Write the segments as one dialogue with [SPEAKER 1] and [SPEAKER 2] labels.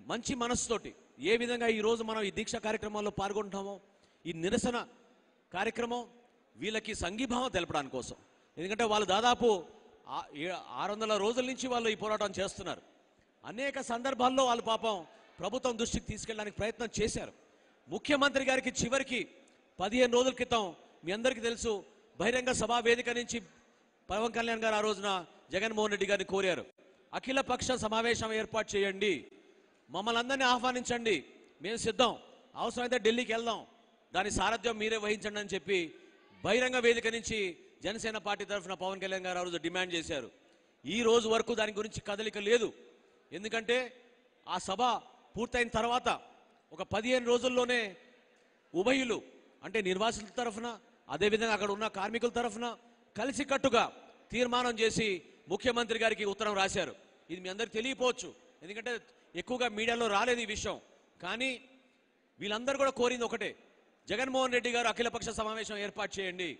[SPEAKER 1] మంచి మనసుతోటి ఏ విధంగా ఈరోజు మనం ఈ దీక్ష కార్యక్రమాల్లో పాల్గొంటున్నామో, ఈ నిరసన కార్యక్రమం వీళ్ళకి సంఘీభావం తెలపడానికి కోసం. ఎందుకంటే వాళ్ళు దాదాపు 600 రోజుల నుంచి వాళ్ళు ఈ పోరాటం చేస్తున్నారు. అనేక సందర్భాల్లో వాళ్ళు పాపం ప్రభుత్వం దృష్టికి తీసుకెళ్ళడానికి ప్రయత్నం చేశారు. ముఖ్యమంత్రి గారికి చివరికి 15 రోజుల క్రితం మీ అందరికీ తెలుసు, బహిరంగ సభా వేదిక నుంచి పవన్ కళ్యాణ్ గారు ఆ రోజున జగన్మోహన్ రెడ్డి గారిని కోరారు, అఖిల పక్ష సమావేశం ఏర్పాటు చేయండి, మమ్మల్ని అందరినీ ఆహ్వానించండి, మేము సిద్ధం, అవసరమైతే ఢిల్లీకి వెళ్దాం, దాని సారథ్యం మీరే వహించండి అని చెప్పి బహిరంగ వేదిక నుంచి జనసేన పార్టీ తరఫున పవన్ కళ్యాణ్ గారు ఆ రోజు డిమాండ్ చేశారు. ఈ రోజు వరకు దాని గురించి కదలిక లేదు. ఎందుకంటే ఆ సభ పూర్తయిన తర్వాత ఒక 15 రోజుల్లోనే ఉభయులు అంటే నిర్వాసితుల తరఫున అదేవిధంగా అక్కడ ఉన్న కార్మికుల తరఫున కలిసికట్టుగా తీర్మానం చేసి ముఖ్యమంత్రి గారికి ఉత్తరం రాశారు. ఇది మీ అందరికీ తెలియపోవచ్చు, ఎందుకంటే ఎక్కువగా మీడియాలో రాలేదు ఈ విషయం. కానీ వీళ్ళందరూ కూడా కోరింది ఒకటే, జగన్మోహన్ రెడ్డి గారు అఖిలపక్ష సమావేశం ఏర్పాటు చేయండి,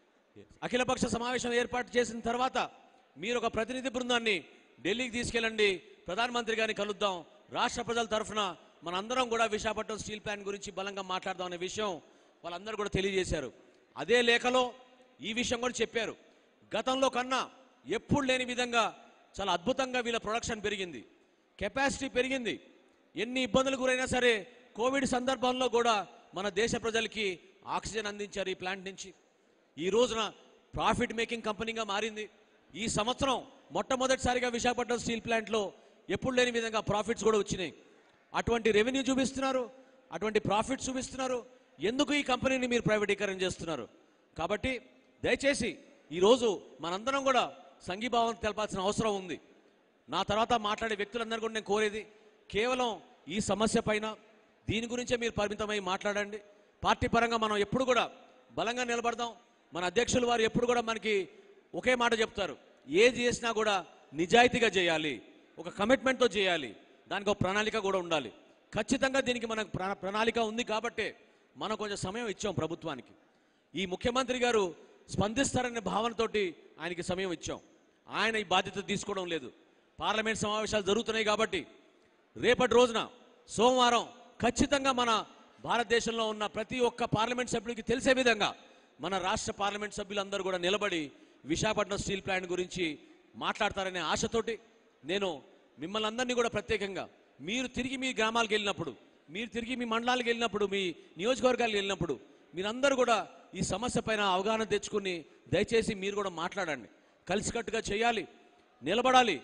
[SPEAKER 1] అఖిలపక్ష సమావేశం ఏర్పాటు చేసిన తర్వాత మీరు ఒక ప్రతినిధి బృందాన్ని ఢిల్లీకి తీసుకెళ్ళండి, ప్రధానమంత్రి గారిని కలుద్దాం, రాష్ట్ర ప్రజల తరఫున మనందరం కూడా విశాఖపట్నం స్టీల్ ప్లాంట్ గురించి బలంగా మాట్లాడదాం అనే విషయం వాళ్ళందరూ కూడా తెలియజేశారు. అదే లేఖలో ఈ విషయం కూడా చెప్పారు, గతంలో కన్నా ఎప్పుడు లేని విధంగా చాలా అద్భుతంగా వీళ్ళ ప్రొడక్షన్ పెరిగింది, కెపాసిటీ పెరిగింది. ఎన్ని ఇబ్బందులు గురైనా సరే కోవిడ్ సందర్భంలో కూడా మన దేశ ప్రజలకి ఆక్సిజన్ అందించారు ఈ ప్లాంట్ నుంచి. ఈ రోజున ప్రాఫిట్ మేకింగ్ కంపెనీగా మారింది. ఈ సంవత్సరం మొట్టమొదటిసారిగా విశాఖపట్నం స్టీల్ ప్లాంట్లో ఎప్పుడు లేని విధంగా ప్రాఫిట్స్ కూడా వచ్చినాయి. అటువంటి రెవెన్యూ చూపిస్తున్నారు, అటువంటి ప్రాఫిట్స్ చూపిస్తున్నారు. ఎందుకు ఈ కంపెనీని మీరు ప్రైవేటీకరణ చేస్తున్నారు? కాబట్టి దయచేసి ఈరోజు మనందరం కూడా సంఘీభావం తెలపాల్సిన అవసరం ఉంది. నా తర్వాత మాట్లాడే వ్యక్తులందరూ కూడా నేను కోరేది, కేవలం ఈ సమస్య పైన దీని గురించే మీరు పరిమితమై మాట్లాడండి. పార్టీ పరంగా మనం ఎప్పుడు కూడా బలంగా నిలబడదాం. మన అధ్యక్షులు వారు ఎప్పుడు కూడా మనకి ఒకే మాట చెప్తారు, ఏది చేసినా కూడా నిజాయితీగా చేయాలి, ఒక కమిట్మెంట్తో చేయాలి, దానికి ఒక ప్రణాళిక కూడా ఉండాలి. ఖచ్చితంగా దీనికి మనకు ప్రణాళిక ఉంది కాబట్టే మనం కొంచెం సమయం ఇచ్చాం ప్రభుత్వానికి. ఈ ముఖ్యమంత్రి గారు స్పందిస్తారనే భావనతోటి ఆయనకి సమయం ఇచ్చాం. ఆయన ఈ బాధ్యత తీసుకోవడం లేదు. పార్లమెంట్ సమావేశాలు జరుగుతున్నాయి కాబట్టి రేపటి రోజున సోమవారం ఖచ్చితంగా మన భారతదేశంలో ఉన్న ప్రతి ఒక్క పార్లమెంట్ సభ్యుడికి తెలిసే విధంగా మన రాష్ట్ర పార్లమెంట్ సభ్యులందరూ కూడా నిలబడి విశాఖపట్నం స్టీల్ ప్లాంట్ గురించి మాట్లాడతారనే ఆశతోటి నేను మిమ్మల్ని అందరినీ కూడా ప్రత్యేకంగా మీరు తిరిగి మీ గ్రామాలకు వెళ్ళినప్పుడు, మీరు తిరిగి మీ మండలాలకు వెళ్ళినప్పుడు, మీ నియోజకవర్గాలకు వెళ్ళినప్పుడు మీరందరూ కూడా ఈ సమస్య పైన అవగాహన తెచ్చుకుని దయచేసి మీరు కూడా మాట్లాడండి. కలిసికట్టుగా చేయాలి, నిలబడాలి.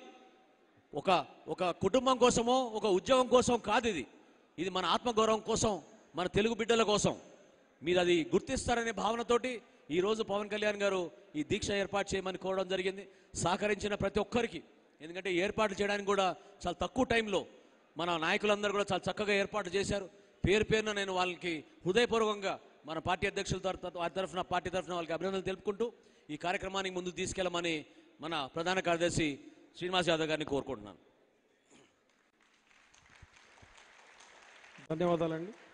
[SPEAKER 1] ఒక కుటుంబం కోసమో ఒక ఉద్యోగం కోసం కాదు, ఇది మన ఆత్మగౌరవం కోసం, మన తెలుగు బిడ్డల కోసం. మీరు అది గుర్తిస్తారనే భావనతోటి ఈరోజు పవన్ కళ్యాణ్ గారు ఈ దీక్ష ఏర్పాటు చేయమని కోరడం జరిగింది. సహకరించిన ప్రతి ఒక్కరికి, ఎందుకంటే ఏర్పాట్లు చేయడానికి కూడా చాలా తక్కువ టైంలో మన నాయకులందరూ కూడా చాలా చక్కగా ఏర్పాటు చేశారు. పేరు పేరున నేను వాళ్ళకి హృదయపూర్వకంగా మన పార్టీ అధ్యక్షుల తరఫున పార్టీ తరఫున వాళ్ళకి అభినందనలు తెలుపుకుంటూ ఈ కార్యక్రమానికి ముందుకు తీసుకెళ్లమని మన ప్రధాన కార్యదర్శి శ్రీనివాస్ యాదవ్ గారిని కోరుకుంటున్నాను.
[SPEAKER 2] ధన్యవాదాలండి.